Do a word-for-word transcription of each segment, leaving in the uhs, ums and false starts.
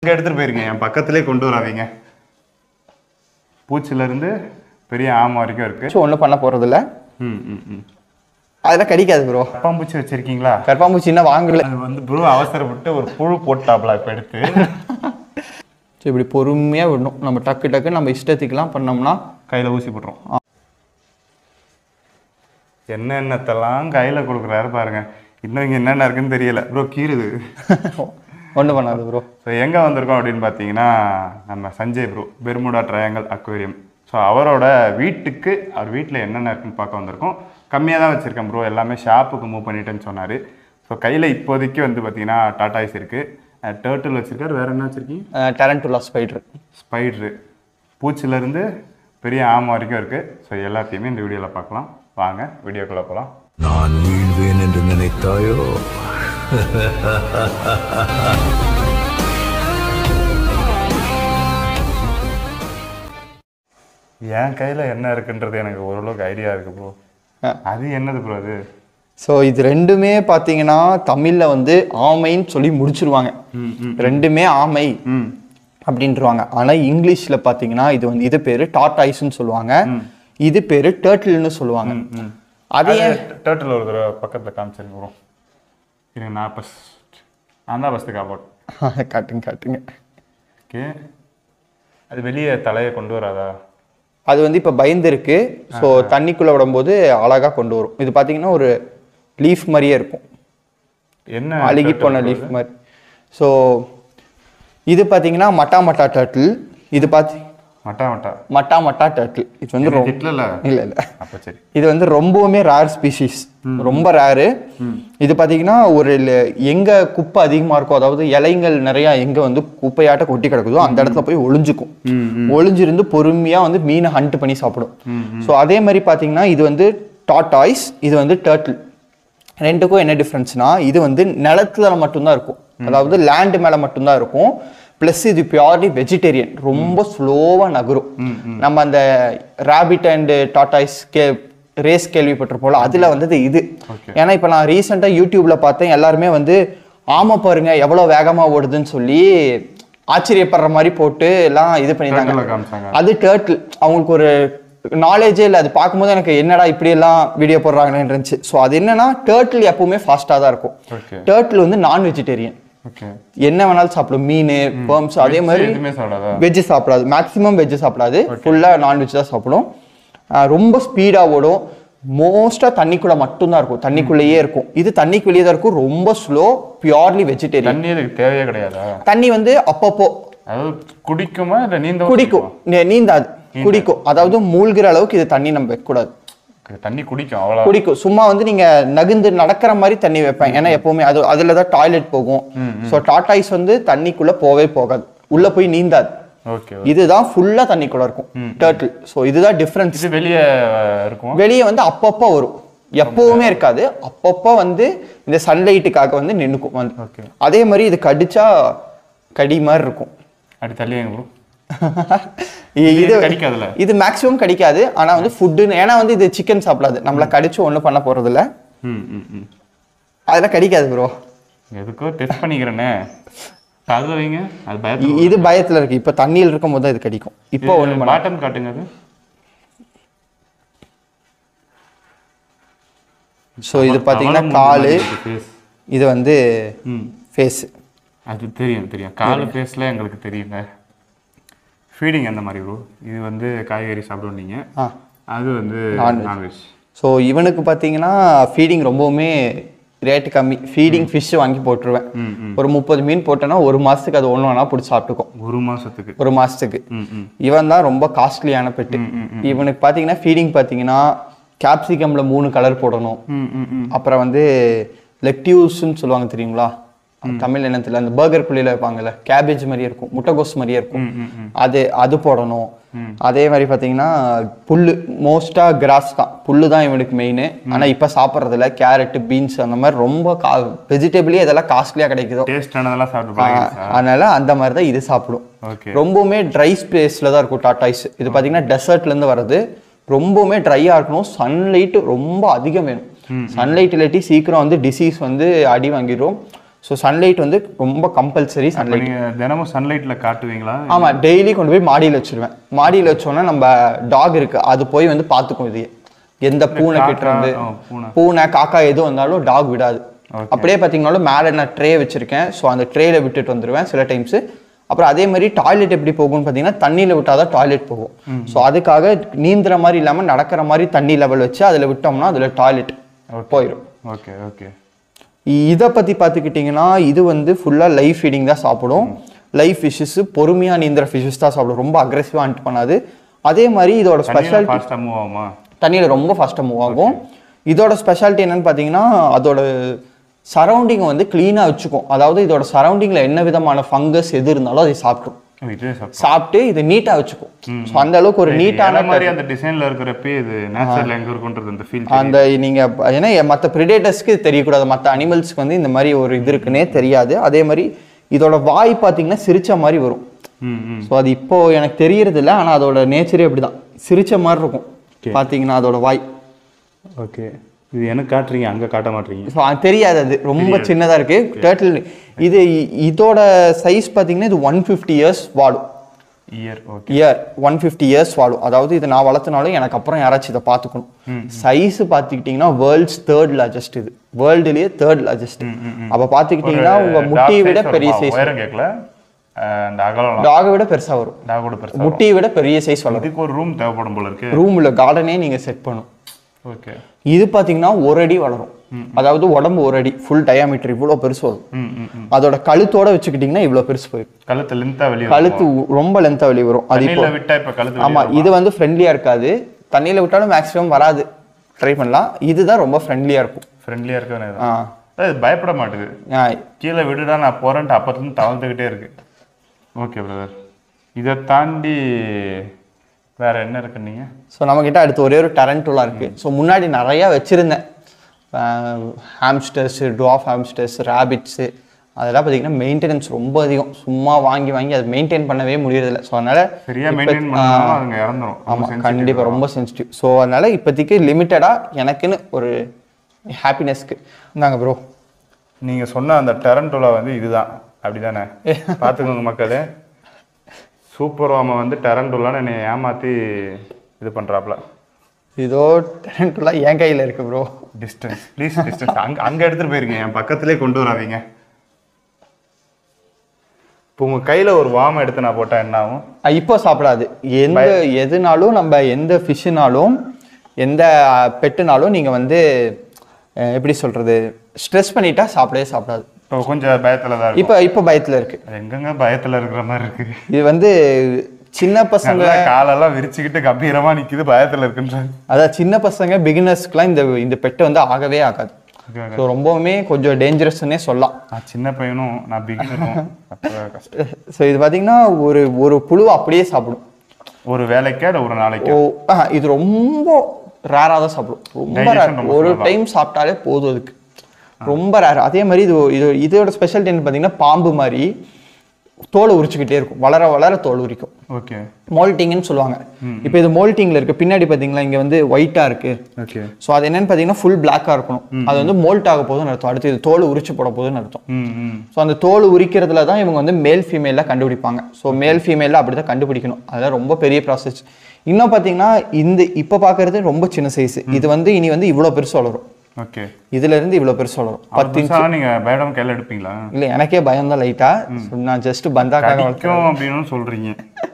இங்கே எடுத்துகிட்டு போயிருங்க, என் பக்கத்துலேயே கொண்டு வராதீங்க. பூச்சிலேருந்து பெரிய ஆமை வரைக்கும் இருக்குது. ஒன்றும் பண்ண போகிறதில்ல. ம் ம் ம் அதெல்லாம் கடிக்காது ப்ரோ. கரப்பாம்பூச்சி வச்சுருக்கீங்களா? கரப்பாம்பூச்சி என்ன வாங்கல. அது வந்து ப்ரோ அவசரப்பட்டு ஒரு புழு போட்டாப்ல இப்போ எடுத்து. ஸோ இப்படி பொறுமையாக விடணும். நம்ம டக்கு டக்கு நம்ம இஷ்டத்துக்குலாம் பண்ணோம்னா கையில் ஊசி போட்டுரும். என்னென்னத்தெல்லாம் கையில் கொடுக்குறாரு பாருங்க. இன்னும் இங்கே என்னென்ன இருக்குன்னு தெரியல ப்ரோ. கீறுது. ஒன்றும் பண்ணாது ப்ரோ. ஸோ எங்கே வந்திருக்கோம் அப்படின்னு பார்த்தீங்கன்னா, நம்ம Sanjay bro Bermuda triangle aquarium. So அவரோட வீட்டுக்கு அவர் வீட்டில் என்னென்ன இருக்குன்னு பார்க்க வந்திருக்கோம். கம்மியாக தான் வச்சுருக்கேன் ப்ரோ, எல்லாமே ஷாப்புக்கு மூவ் பண்ணிட்டேன்னு சொன்னார். ஸோ கையில் இப்போதைக்கு வந்து பார்த்தீங்கன்னா டாட்டாய்ஸ் இருக்குது, டர்ட்டில் வச்சுருக்காரு. வேறு என்ன வச்சுருக்கீங்க? டேரன்டுலா ஸ்பைட்ரு. ஸ்பைட்ரு பூச்சிலேருந்து பெரிய ஆமை வரைக்கும் இருக்குது. ஸோ எல்லாத்தையுமே இந்த வீடியோவில் பார்க்கலாம். வாங்க வீடியோக்குள்ளே போகலாம். நான் வீழ்வேன் என்று நினைத்தாயோ? என் கையில் என்ன இருக்குன்றது எனக்கு ஓரளவுக்கு ஐடியா இருக்குது ப்ரோ. அது என்னது ப்ரோ அது? ஸோ இது ரெண்டுமே பார்த்தீங்கன்னா தமிழில் வந்து ஆமைன்னு சொல்லி முடிச்சிருவாங்க. ரெண்டுமே ஆமை அப்படின்ட்டுருவாங்க. ஆனால் இங்கிலீஷில் பார்த்தீங்கன்னா இது வந்து இது பேர் டார்டாய்ஸ்ன்னு சொல்லுவாங்க, இது பேர் டர்ட்டில்னு சொல்லுவாங்க. அதே டர்ட்டில் ஒரு தடவை பக்கத்தில் காமிச்சிருங்க ப்ரோ. இருங்க, நான் ஃபஸ்ட் நான் தான் ஃபஸ்ட்டு காப்பாட் காட்டுங்க காட்டுங்க. ஓகே, அது வெளியே தலையை கொண்டு வராதா? அது வந்து இப்போ பயந்துருக்கு. ஸோ தண்ணிக்குள்ளே விடும்போது அழகாக கொண்டு வரும். இது பார்த்தீங்கன்னா ஒரு லீஃப் மாதிரியே இருக்கும், என்ன அழுகி போன லீஃப் மாதிரி. ஸோ இது பார்த்தீங்கன்னா மட்டா மட்டா டர்ட்டில். இது பார்த்தி மட்டா மட்டா மட்டா மட்டா டர்ட்டில். இது வந்து ரொம்ப இல்லை இல்லை இல்லை அப்போ சரி. இது வந்து ரொம்பவுமே ரேர் ஸ்பீஷீஸ், ரொம்ப ரேரு. இது பார்த்தீங்கன்னா ஒரு எங்கே குப்பை அதிகமாக இருக்கும், அதாவது இலைங்கள் நிறையா எங்கே வந்து குப்பையாட்ட கொட்டி கிடக்குதோ அந்த இடத்துல போய் ஒளிஞ்சுக்கும். ஒளிஞ்சிருந்து பொறுமையாக வந்து மீனை ஹண்ட் பண்ணி சாப்பிடும். ஸோ அதே மாதிரி பார்த்தீங்கன்னா இது வந்து டார்டாய்ஸ், இது வந்து டர்ட்டில். ரெண்டுக்கும் என்ன டிஃப்ரென்ஸ்னா, இது வந்து நிலத்துல மட்டும்தான் இருக்கும், அதாவது லேண்டு மேலே மட்டும்தான் இருக்கும். ப்ளஸ் இது பியூர்லி வெஜிடேரியன், ரொம்ப ஸ்லோவாக நகரும். நம்ம அந்த ரேபிட் அண்ட் டார்டாய்ஸ் கே ரேஸ் கேள்விப்பட்டிருப்போம்ல, அதில் வந்தது இது. ஏன்னா இப்போ நான் ரீசெண்டாக யூடியூப்ல பார்த்தேன், எல்லாருமே வந்து ஆமை பாருங்க எவ்வளோ வேகமாக ஓடுதுன்னு சொல்லி ஆச்சரியப்படுற மாதிரி போட்டு எல்லாம் இது பண்ணியிருந்தாங்க. அது டர்ட்டில். அவங்களுக்கு ஒரு நாலேஜே இல்லை, அது பார்க்கும்போது எனக்கு என்னடா இப்படி எல்லாம் வீடியோ போடுறாங்கன்னு இருந்துச்சு. ஸோ அது என்னன்னா, டர்ட்டில் எப்பவுமே ஃபாஸ்ட்டாக தான் இருக்கும். டர்ட்டில் வந்து நான் வெஜிடேரியன், என்ன வேணாலும் சாப்பிடும், மீன், பர்ம்ஸ். அதே மாதிரி வெஜ்ஜு சாப்பிடாது, மேக்ஸிமம் வெஜ்ஜு சாப்பிடாது, ஃபுல்லாக நான்வெஜ் தான் சாப்பிடும். ரொம்ப ஸ்பீடாக ஓடும், மோஸ்ட்டாக தண்ணிக்குள்ளே மட்டும்தான் இருக்கும், தண்ணிக்குள்ளேயே இருக்கும். இது தண்ணிக்கு வெளியே தான் இருக்கும், ரொம்ப ஸ்லோ, பியூர்லி வெஜிடேரியன். தண்ணி அதுக்கு தேவையே கிடையாது. தண்ணி வந்து அப்பப்போ குடிக்குமா இல்லை நீந்த? குடிக்கும், நீந்தாது, குடிக்கும். அதாவது மூழ்கிற அளவுக்கு இது தண்ணி நம்ம வைக்கக்கூடாது. தண்ணி குடிக்கும், அவ்வளோ குடிக்கும். சும்மா வந்து நீங்க நகுந்து நடக்கிற மாதிரி தண்ணி வைப்பேன், ஏன்னா எப்பவுமே அது அதுல தான் டாய்லெட் போகும். ஸோ டார்டாய்ஸ் வந்து தண்ணிக்குள்ள போவே போகாது, உள்ள போய் நீந்தாது. இதுதான் ஃபுல்லா தண்ணிக்குள்ள இருக்கும் டர்ட்டில். ஸோ இதுதான் டிஃபரன்ஸ். இது வெளியே இருக்கும், வெளியே வந்து அப்பப்போ வரும், எப்பவுமே இருக்காது. அப்பப்போ வந்து இந்த சன்லைட்டுக்காக வந்து நின்னுக்கும் வந்து. அதே மாதிரி இது கடிச்சா கடி மாதிரி இருக்கும். அப்படி தள்ளிங்க ப்ரோ. இது கடிக்காதுல, இது மேக்ஸிமம் கடிக்காது. ஆனா வந்து ஃபுட்டுன்னு, ஏன்னா வந்து இது சிக்கன் சாப்பிடாது, நம்மள கடிச்சு ஒன்றும் பண்ண போறது இல்லை, அதெல்லாம் கடிக்காது ப்ரோ. எதுக்கோ டெஸ்ட் பண்ணிக்கிறேனே, அதுல வைங்க. அது பயத்துல, இது பயத்துல இருக்கு. இப்போ தண்ணியில் இருக்கும் போது தான் இது கடிக்கும். இப்போ ஒன்று பாட்டம் காட்டுங்க. அது ஸோ இது பார்த்தீங்கன்னா காலு, இது வந்து ஃபேஸ். அது தெரியும் தெரியும், காலு ஃபேஸ்ல எங்களுக்கு தெரியுங்க. ஃபீடிங் அந்த மாதிரி ப்ரோ. இது வந்து காய்கறி சாப்பிடுவோம் நீங்கள், அது வந்து நான்வெஜ். ஸோ இவனுக்கு பார்த்தீங்கன்னா ஃபீடிங் ரொம்பவுமே ரேட்டு கம்மி. ஃபீடிங் ஃபிஷ் வாங்கி போட்டுருவேன். ஒரு முப்பது மீன் போட்டேன்னா ஒரு மாதத்துக்கு அது ஒன்று வேணா பிடிச்சி சாப்பிட்டுக்கும். ஒரு மாதத்துக்கு ஒரு மாதத்துக்கு இவன் தான் ரொம்ப காஸ்ட்லியான பெட்டு. இவனுக்கு பார்த்தீங்கன்னா ஃபீடிங் பார்த்தீங்கன்னா கேப்சிகமில் மூணு கலர் போடணும். அப்புறம் வந்து லெக்டியூஸ்ன்னு சொல்லுவாங்க தெரியுங்களா, தமிழ் எண்ணத்துல அந்த பர்கர் குழியில வைப்பாங்கல்ல, கேபேஜ் மாதிரியே இருக்கும், முட்டைகோஸ் மாதிரியே இருக்கும், அது அது போடணும். அதே மாதிரி பார்த்தீங்கன்னா புல்லு, மோஸ்டா கிராஸ் தான், புல்லு தான் இவனுக்கு மெயின். ஆனால் இப்போ சாப்பிட்றதுல கேரட், பீன்ஸ் அந்த மாதிரி ரொம்ப கா வெஜிடபிளே இதெல்லாம் காஸ்ட்லியாக கிடைக்குதோ, அதனால அந்த மாதிரி தான் இது சாப்பிடும். ரொம்பவுமே ட்ரை ஸ்பேஸில் தான் இருக்கும் டார்டாய்ஸ். இது பார்த்தீங்கன்னா டெசர்ட்லேருந்து வர்றது, ரொம்பவுமே ட்ரையாக இருக்கணும், சன்லைட்டு ரொம்ப அதிகம் வேணும். சன்லைட் இல்லாட்டி சீக்கிரம் வந்து டிசீஸ் வந்து அடி வாங்கிடும். ஸோ சன்லைட் வந்து ரொம்ப கம்பல்சரி. சன்லைட் நீங்கள் தினமும் சன்லைட்டில் காட்டுவீங்களா? ஆமாம், டெய்லி கொண்டு போய் மாடியில் வச்சுருவேன். மாடியில் வச்சோன்னா நம்ம டாக் இருக்குது, அது போய் வந்து பார்த்துக்கும். இது எந்த பூனை கிட்ட இருந்து பூனை காக்கா எது வந்தாலும் டாக் விடாது. அப்படியே பார்த்தீங்கன்னாலும் மேலே நான் ட்ரே வச்சுருக்கேன். ஸோ அந்த ட்ரேயில் விட்டுட்டு வந்துடுவேன் சில டைம்ஸு. அப்புறம் அதே மாதிரி டாய்லெட் எப்படி போகும்னு பார்த்தீங்கன்னா தண்ணியில் விட்டால் தான் டாய்லெட் போகும். ஸோ அதுக்காக நீந்துற மாதிரி இல்லாமல் நடக்கிற மாதிரி தண்ணி லெவல் வச்சு அதில் விட்டோம்னா அதில் டாய்லெட் போயிடும். Okay okay. இதை பற்றி பார்த்துக்கிட்டிங்கன்னா இது வந்து ஃபுல்லாக லைவ் ஃபீடிங் தான் சாப்பிடும். லைவ் ஃபிஷ்ஷஸ் பொறுமையாக நீந்துற ஃபிஷ்ஷஸ் தான் சாப்பிடும், ரொம்ப அக்ரெசிவாக அண்ட் பண்ணாது. அதே மாதிரி இதோட ஸ்பெஷாலிட்டி தண்ணியில் ரொம்ப ஃபாஸ்ட்டாக மூவ் ஆகும். இதோட ஸ்பெஷாலிட்டி என்னன்னு பார்த்தீங்கன்னா அதோட சரௌண்டிங்கை வந்து க்ளீனாக வச்சுக்கும். அதாவது இதோட சரௌண்டிங்கில் என்ன விதமான ஃபங்கஸ் எது இருந்தாலும் அதை சாப்பிடும். சாப்பிட்டு இது நீட்டாக வச்சுக்கும். ஸோ அந்த அளவுக்கு ஒரு நீட்டான மாதிரி அந்த டிசைனில் இருக்கிறப்ப இது நேச்சுரல் எங்கே இருக்குன்றது அந்த ஃபீல் அந்த நீங்கள் ஏன்னா மற்ற ப்ரிடேட்டர்ஸ்க்கு தெரியக்கூடாது, மற்ற அனிமல்ஸ்க்கு வந்து இந்த மாதிரி ஒரு இது இருக்குன்னே தெரியாது. அதே மாதிரி இதோட வாய் பார்த்தீங்கன்னா சிரிச்ச மாதிரி வரும். ஸோ அது இப்போ எனக்கு தெரியறது இல்லை, ஆனால் அதோட நேச்சரே அப்படி தான் சிரிச்ச மாதிரி இருக்கும் பார்த்தீங்கன்னா அதோட வாய். ஓகே, இது எனக்கு காட்டுறீங்க, அங்கே காட்ட மாட்டீங்க. ஸோ அது தெரியாது, அது ரொம்ப சின்னதாக இருக்குது டர்ட்டில். இது இதோட சைஸ் பார்த்தீங்கன்னா இது ஒன் ஃபிஃப்டி இயர்ஸ் வாழும். Year year one fifty years வாழும். அதாவது இது நான் வளர்த்தனாலும் எனக்கு அப்புறம் யாராச்சும் இதை பார்த்துக்கணும். சைஸ் பார்த்துக்கிட்டிங்கன்னா வேர்ல்ட்ஸ் தேர்ட் லார்ஜஸ்ட், இது வேர்ல்டுலேயே தேர்ட் லார்ஜஸ்ட். அப்போ பார்த்துக்கிட்டிங்கன்னா உங்கள் முட்டியை விட பெரிய சைஸ், டாகை விட பெருசாக வரும், முட்டியை விட பெரிய சைஸ் வளரும். இதுக்கு ஒரு ரூம் தேவைப்படும் போல இருக்கு. ரூமில் கார்டனே நீங்கள் செட் பண்ணும். ஓகே, இது பார்த்தீங்கன்னா ஒரு அடி வளரும். அதாவது உடம்பு ஒரு அடி ஃபுல் டயாமீட்டர் இவ்வளோ பெருசு வரும். அதோட கழுத்தோட வச்சுக்கிட்டிங்கன்னா இவ்வளோ பெருசு போயிடும். கழுத்து லென்த்தாக வெளியே கழுத்து ரொம்ப லென்த்தாக வெளியே வரும். அது இப்போ விட்டா இப்போ கழுத்து. ஆமாம், இது வந்து ஃப்ரெண்ட்லியாக இருக்காது, தண்ணியில் விட்டாலும் மேக்ஸிமம் வராது, ட்ரை பண்ணலாம். இதுதான் ரொம்ப ஃப்ரெண்ட்லியாக இருக்கும். ஃப்ரெண்ட்லியாக இருக்கணும். ஆ, அது பயப்பட மாட்டுது, கீழே விடுடா நான் போகிறேன்ட்டு அப்போத்துலேருந்து தவழ்ந்துக்கிட்டே இருக்கு. ஓகே பிரதர், இதை தாண்டி வேற என்ன இருக்குன்னீங்க? ஸோ நம்மக்கிட்ட அடுத்து ஒரே ஒரு டரண்டுலா இருக்குது. ஸோ முன்னாடி நிறையா வச்சுருந்தேன், ஹாம்ஸ்டர்ஸு, டுவாஃப் ஹாம்ஸ்டர்ஸ், ரேபிட்ஸு. அதெல்லாம் பார்த்தீங்கன்னா மெயின்டெனன்ஸ் ரொம்ப அதிகம், சும்மா வாங்கி வாங்கி அதை மெயின்டைன் பண்ணவே முடியறதில்ல. ஸோ அதனால் ஆமாம் கண்டிப்பாக ரொம்ப சென்சிட்டிவ். ஸோ அதனால் இப்போதைக்கு லிமிட்டடாக எனக்குன்னு ஒரு ஹாப்பினஸ்க்கு இந்தாங்க ப்ரோ. நீங்கள் சொன்ன அந்த டரண்டுலா வந்து இதுதான், அப்படி தானே? பார்த்துக்கோங்க மக்களே, சூப்பர் வாம வந்து டரண்டுலான்னு என்னை ஏமாற்றி இது பண்ணுறாப்புல. இதோ டரண்டுலா என் கையில் இருக்கு ப்ரோ. டிஸ்டன்ஸ் ப்ளீஸ், டிஸ்டன்ஸ் அங்கே அங்கே எடுத்துகிட்டு போயிருங்க, என் பக்கத்துலேயே கொண்டு வராதீங்க. இப்போ உங்கள் கையில் ஒரு வாம எடுத்து நான் போட்டால் என்ன ஆகும்? இப்போ சாப்பிடாது. எந்த எதுனாலும் நம்ம எந்த ஃபிஷ்ஷுனாலும் எந்த பெட்டுனாலும் நீங்கள் வந்து எப்படி சொல்கிறது ஸ்ட்ரெஸ் பண்ணிட்டா சாப்பிடவே சாப்பிடாது. இப்போ கொஞ்சம் பயத்தில் தான் இருக்கு. இப்போ இப்போ பயத்தில் இருக்கு. எங்கெங்க பயத்தில் இருக்கிற மாதிரி இருக்கு. இது வந்து சின்ன பசங்க காலெல்லாம் விரிச்சுக்கிட்டு கம்பீரமா நிக்குது, பயத்தில் இருக்குன்றாங்க. அதான் சின்ன பசங்க பிகினர்ஸ்க்குலாம் இந்த இந்த பெட்டை வந்து ஆகவே ஆகாது. ஸோ ரொம்பவுமே கொஞ்சம் டேஞ்சரஸ்ன்னே சொல்லலாம். சின்ன பையனும் நான் பிகினரும். ஸோ இது பார்த்தீங்கன்னா ஒரு ஒரு புழு அப்படியே சாப்பிடும், ஒரு வேலைக்கே ஒரு நாளைக்கு. ஓ, இது ரொம்ப ரேராக தான் சாப்பிடும், ரொம்ப ரேர். ஒரு டைம் சாப்பிட்டாலே போதும், அதுக்கு ரொம்ப ரேர். அதே மாதிரி இது இது இதோட ஸ்பெஷாலிட்டி என்ன பார்த்தீங்கன்னா பாம்பு மாதிரி தோலை உரிச்சுக்கிட்டே இருக்கும், வளர வளர தோல் உரிக்கும். ஓகே, மோல்டிங்னு சொல்லுவாங்க. இப்போ இது மோல்டிங்கில் இருக்குது, பின்னாடி பார்த்தீங்களா இங்கே வந்து ஒயிட்டாக இருக்குது. ஓகே, ஸோ அது என்னன்னு பார்த்தீங்கன்னா ஃபுல் பிளாக்காக இருக்கணும், அது வந்து மோல்ட் ஆக போதுன்னு அர்த்தம். அடுத்து இது தோல் உரிச்சு போட போதுன்னு அர்த்தம். ஸோ அந்த தோல் உரிக்கிறதுல தான் இவங்க வந்து மேல் ஃபீமேலாக கண்டுபிடிப்பாங்க. ஸோ மேல் ஃபீமேலாக அப்படி தான் கண்டுபிடிக்கணும், அதெல்லாம் ரொம்ப பெரிய ப்ராசஸ். இன்னும் பார்த்தீங்கன்னா இந்த இப்போ பார்க்கறது ரொம்ப சின்ன சைஸ், இது வந்து இனி வந்து இவ்வளோ பெருசு வளரும். ஓகே, இதுல இருந்து இவ்வளவு பெருசு வளரும். பத்து இன்ச். நீங்க பயம் கையில எடுப்பீங்களா? இல்ல, எனக்கே பயம் தான் லைட்டா. நான் ஜஸ்ட் பந்தாக்காக வளர்க்கிறேன் அப்படின்னு சொல்றீங்க.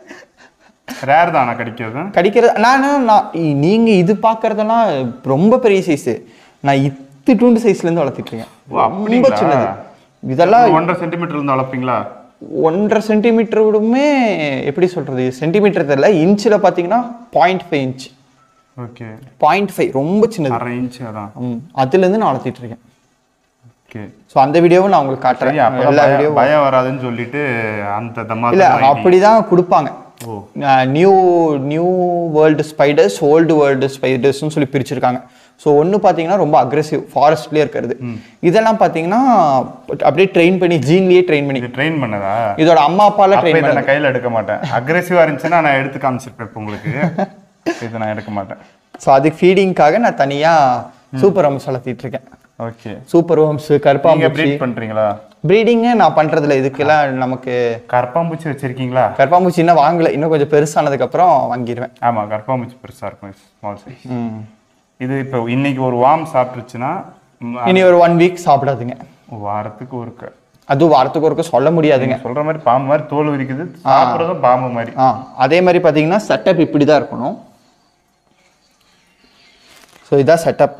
ரேர் தான் கடிக்கிறது. கடிக்கிறது நான் நீங்க இது பாக்குறதெல்லாம் ரொம்ப பெரிய சைஸ், நான் இத்து டூண்டு சைஸ்ல இருந்து வளர்த்திட்டு இருக்கேன். ரொம்ப சின்னது. இதெல்லாம் ஒன்றரை சென்டிமீட்டர் இருந்து வளர்ப்பீங்களா? ஒன்றரை சென்டிமீட்டர் விடுமே, எப்படி சொல்றது, சென்டிமீட்டர் தெரியல, இன்ச்சில் பார்த்தீங்கன்னா point five inch. Okay, point five ரொம்ப சின்னது, அரை இன்ச். அதான் அதுலேருந்து நான் வளர்த்திட்டு இருக்கேன். ஓகே, ஸோ அந்த வீடியோவும் நான் உங்களுக்கு காட்டுறேன். எல்லா வீடியோவும் பயம் வராதுன்னு சொல்லிட்டு அந்த தம்மா இல்லை அப்படிதான் கொடுப்பாங்க. New new world spiders, old world ஸ்பைடர்ஸ்னு சொல்லி பிரிச்சிருக்காங்க. ஸோ ஒன்று பார்த்தீங்கன்னா ரொம்ப அக்ரெசிவ், ஃபாரஸ்ட்லேயே இருக்கிறது. இதெல்லாம் பார்த்தீங்கன்னா அப்படியே ட்ரெயின் பண்ணி ஜீன்லேயே ட்ரெயின் பண்ணி ட்ரெயின் பண்ணதா? இதோட அம்மா அப்பால ட்ரெயின் பண்ண. நான் கையில் எடுக்க மாட்டேன், அக்ரெசிவாக இருந்துச்சுன்னா நான் எடுத்து காமிச்சிருப்பேன் உங்களுக்கு. இது நான் எடுக்க மாட்டேன். ஸோ அதுக்கு ஃபீடிங்காக நான் தனியாக சூப்பர் ஹோம்ஸ் வளர்த்திட்டு இருக்கேன். ஓகே, சூப்பர் ஹோம்ஸ், கருப்பாம்பூச்சி ப்ரீட் பண்ணுறீங்களா? ப்ரீடிங்கு நான் பண்ணுறதில்ல. இதுக்கெல்லாம் நமக்கு கற்பாம்பூச்சி வச்சுருக்கீங்களா? கற்பாம்பூச்சி இன்னும் வாங்கலை, இன்னும் கொஞ்சம் பெருசானதுக்கப்புறம் வாங்கிடுவேன். ஆமாம், கற்பாம்பூச்சி பெருசாக இருக்கும், ஸ்மால் சைஸ். இது இப்போ இன்னைக்கு ஒரு வார்ம் சாப்பிட்டுருச்சுன்னா இனி ஒரு ஒன் வீக் சாப்பிடாதுங்க. வாரத்துக்கு ஒருக்க, அதுவும் வாரத்துக்கு ஒருக்க சொல்ல முடியாதுங்க. சொல்கிற மாதிரி பாம்பு மாதிரி தோல் விரிக்குது, சாப்பிட்றதும் பாம்பு மாதிரி. ஆ அதே மாதிரி பார்த்தீங்கன்னா செட்டப் இப்படி தான் இருக்கணும். ஸோ இதான் செட்டப்.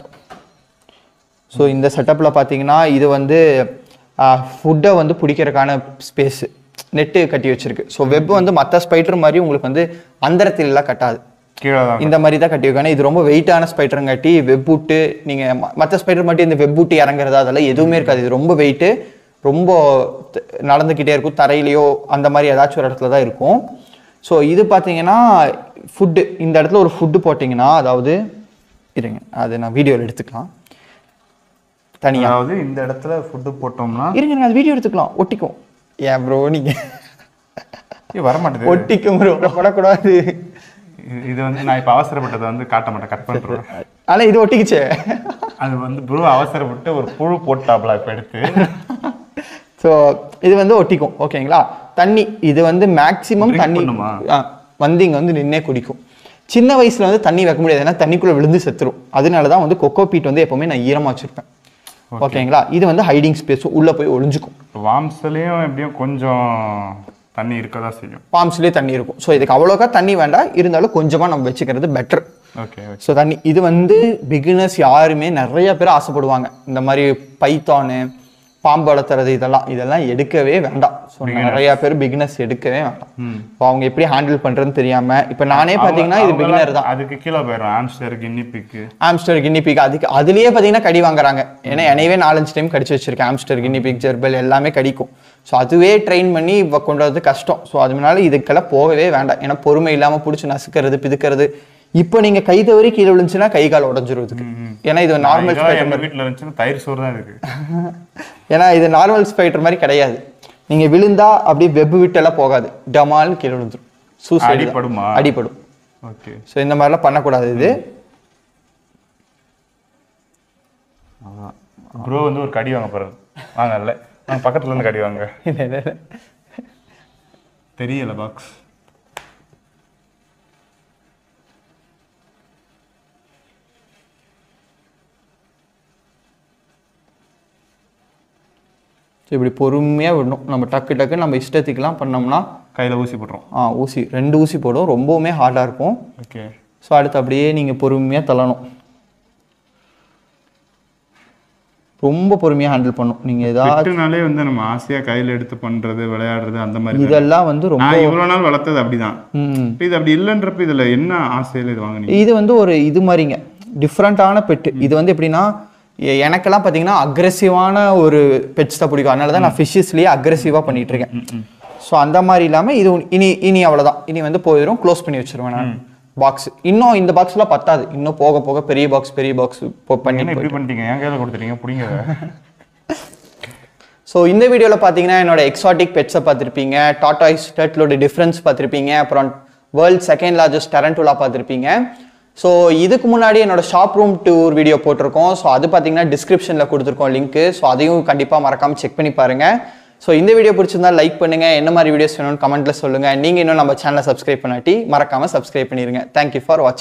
ஸோ இந்த செட்டப்பில் பார்த்தீங்கன்னா இது வந்து ஃபுட்டை வந்து பிடிக்கிறதுக்கான ஸ்பேஸு நெட்டு கட்டி வச்சிருக்கு. ஸோ வெப் வந்து மற்ற ஸ்பைடர் மாதிரி உங்களுக்கு வந்து அந்தரத்திலலாம் கட்டாது, கீழே தான் இந்த மாதிரி தான் கட்டி வைக்கணும். இது ரொம்ப வெயிட்டான ஸ்பைடருங்காட்டி வெப் விட்டு நீங்கள் மற்ற ஸ்பைடர் மட்டும் இந்த வெப் விட்டு இறங்குறது அதெல்லாம் எதுவுமே இருக்காது. இது ரொம்ப வெயிட்டு, ரொம்ப நடந்துக்கிட்டே இருக்கும், தரையிலையோ அந்த மாதிரி ஏதாச்சும் ஒரு இடத்துல தான் இருக்கும். ஸோ இது பார்த்தீங்கன்னா ஃபுட்டு, இந்த இடத்துல ஒரு ஃபுட்டு போட்டிங்கன்னா, அதாவது இருங்க அது நான் வீடியோவில் எடுத்துக்கலாம் தனியாக. அதாவது இந்த இடத்துல ஃபுட்டு போட்டோம்னா இருங்க நான் அது வீடியோ எடுத்துக்கலாம், ஒட்டிக்கும். ஏன் ப்ரோ நீங்கள் வரமாட்டேது, ஒட்டிக்கும் ப்ரோ, போடக்கூடாது. இது வந்து நான் இப்போ அவசரப்பட்டதை வந்து காட்ட மாட்டேன், கட் பண்ணுறேன். ஆனால் இது ஒட்டிக்குச்சே, அது வந்து ப்ரோ அவசரப்பட்டு ஒரு புழு போட்டாப்ல இப்போ எடுத்து. ஸோ இது வந்து ஒட்டிக்கும், ஓகேங்களா. தண்ணி இது வந்து மேக்ஸிமம் தண்ணி வந்து இங்கே வந்து நின்னே குடிக்கும். சின்ன வயசுல வந்து தண்ணி வைக்க முடியாது, ஏன்னா தண்ணிக்குள்ளே விழுந்து செத்துரும். அதனால தான் வந்து கொக்கோ பீட் வந்து எப்போவுமே நான் ஈரமாக வச்சுருப்பேன், ஓகேங்களா. இது வந்து ஹைடிங் ஸ்பேஸ், உள்ளே போய் ஒளிஞ்சுக்கும். வாம்ஸ்லேயும் எப்படியும் கொஞ்சம் தண்ணி இருக்க தான் செய்யும், பாம்ஸ்லேயே தண்ணி இருக்கும். ஸோ இதுக்கு அவ்வளோக்கா தண்ணி வேண்டாம், இருந்தாலும் கொஞ்சமாக நம்ம வச்சுக்கிறது பெட்டர். ஓகே. ஸோ தண்ணி இது வந்து பிகினர்ஸ் யாருமே நிறைய பேர் ஆசைப்படுவாங்க. இந்த மாதிரி பைத்தானு, பாம்பு வளர்த்துறது இதெல்லாம் இதெல்லாம் எடுக்கவே வேண்டாம். ஸோ நிறைய பேர் பிகினர்ஸ் எடுக்கவே வேண்டாம். இப்போ அவங்க எப்படி ஹேண்டில் பண்ணுறதுன்னு தெரியாம, இப்போ நானே பார்த்தீங்கன்னா இது பிகினர் தான். அதுக்கு கீழே போயிடும் ஆம்ஸ்டர் கின்னி பிக்கு, ஆம்ஸ்டர் கின்னி பிக். அதுக்கு அதுலேயே பார்த்தீங்கன்னா கடி வாங்குறாங்க. ஏன்னா என்னையவே நாலஞ்சு டைம் கடிச்சு வச்சிருக்கேன். ஆம்ஸ்டர் கின்னி பிக், ஜெர்பல் எல்லாமே கடிக்கும். ஸோ அதுவே ட்ரெயின் பண்ணி கொண்டு வரது கஷ்டம். ஸோ அதனால இதுக்கெல்லாம் போகவே வேண்டாம். ஏன்னா பொறுமை இல்லாமல் பிடிச்சி நசுக்கிறது, பிதுக்கிறது. இப்போ நீங்கள் கை தவறி கீழே விழுந்துச்சுன்னா கை கால் உடஞ்சிருவதுக்கு. ஏன்னா இது நார்மல் ஸ்பைடர் வீட்டில் இருந்துச்சுன்னா தயிர் சோறு தான் இருக்கு. ஏன்னா இது நார்மல் ஸ்பைடர் மாதிரி கிடையாது. நீங்கள் விழுந்தா அப்படியே வெப் விட்டெல்லாம் போகாது, டமால்னு கீழே விழுந்துடும். சூசைடு அடிப்படுமா? அடிப்படும். ஓகே. ஸோ இந்த மாதிரிலாம் பண்ணக்கூடாது. இது ப்ரோ வந்து ஒரு கடி வாங்க போகிறது, வாங்கல நாங்கள் பக்கத்துல இருந்து கடி வாங்க. தெரியல பாக்ஸ். இப்படி பொறுமையாக விடணும். நம்ம டக்கு டக்கு நம்ம இஷ்டத்துக்குலாம் பண்ணோம்னா கையில் ஊசி போட்டுரும். ஆ ஊசி ரெண்டு ஊசி போடும், ரொம்பவுமே ஹார்டாக இருக்கும். ஓகே. ஸோ அடுத்து அப்படியே நீங்கள் பொறுமையாக தள்ளணும், ரொம்ப பொறுமையாக ஹேண்டில் பண்ணும். நீங்கள் ஏதாவதுனாலே வந்து நம்ம ஆசையாக கையில் எடுத்து பண்ணுறது, விளையாடுறது அந்த மாதிரி இதெல்லாம் வந்து ரொம்ப இவ்வளோ நாள் வளர்த்தது அப்படிதான். இது அப்படி இல்லைன்றப்ப இதில் என்ன ஆசையில் இது வாங்கினீங்க? இது வந்து ஒரு இது மாதிரிங்க, டிஃப்ரெண்ட்டான பெட்டு. இது வந்து எப்படின்னா, எனக்கெல்லாம் பார்த்தீங்கன்னா அக்ரெசிவான ஒரு பெட்ஸ் தான் பிடிக்கும். அதனால தான் நான் ஃபிஷ்ஷஸ்லேயே அக்ரெசிவாக பண்ணிட்டு இருக்கேன். ஸோ அந்த மாதிரி இல்லாமல் இது இனி இனி அவ்வளோதான், இனி வந்து போயிடும், க்ளோஸ் பண்ணி வச்சிருவேன் நான் பாக்ஸ். இன்னும் இந்த பாக்ஸ்லாம் பத்தாது, இன்னும் போக போக பெரிய பாக்ஸ் பெரிய பாக்ஸ் பண்ணி பண்ணிட்டீங்க. என் கையில் கொடுத்துட்டீங்க, பிடிங்க. ஸோ இந்த வீடியோவில் பார்த்தீங்கன்னா என்னோட எக்ஸாட்டிக் பெட்ஸை பார்த்துருப்பீங்க, டாட்டாய்ஸ் டர்ட்டிலோட டிஃப்ரென்ஸ் பார்த்துருப்பீங்க, அப்புறம் வேர்ல்ட் செகண்ட் லார்ஜஸ்ட் டரண்டுலா பார்த்துருப்பீங்க. ஸோ இதுக்கு முன்னாடி என்னோட ஷாப் ரூம் டூர் வீடியோ போட்டிருக்கோம். ஸோ அது பார்த்தீங்கன்னா டிஸ்கிரிப்ஷனில் கொடுத்துருக்கோம் லிங்க்கு. ஸோ அதையும் கண்டிப்பாக மறக்காமல் செக் பண்ணி பாருங்கள். ஸோ இந்த வீடியோ பிடிச்சிருந்தா லைக் பண்ணுங்கள், என்ன மாதிரி வீடியோஸ் வேணும்னு கமெண்ட்டில் சொல்லுங்கள். நீங்கள் இன்னும் நம்ம சேனலை சப்ஸ்கிரைப் பண்ணாட்டி மறக்காமல் சப்ஸ்கிரைப் பண்ணிடுங்க. தேங்க்யூ ஃபார் வாட்சிங்.